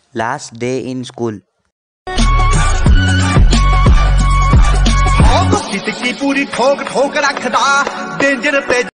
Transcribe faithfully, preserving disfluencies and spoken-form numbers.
Last day in school. जिंदगी पूरी ठोक ठोक रखदा डेंजर पे